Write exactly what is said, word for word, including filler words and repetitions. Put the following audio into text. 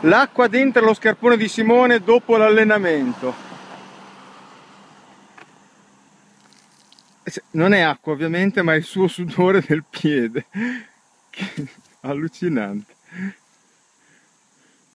L'acqua dentro lo scarpone di Simone dopo l'allenamento. Non è acqua ovviamente, ma è il suo sudore del piede. Allucinante.